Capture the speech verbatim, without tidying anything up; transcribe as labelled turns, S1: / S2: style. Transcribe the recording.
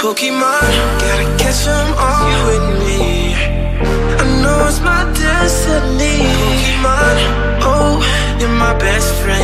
S1: Pokemon, gotta catch them all, you and me. I know it's my destiny. Pokemon, oh, you're my best friend.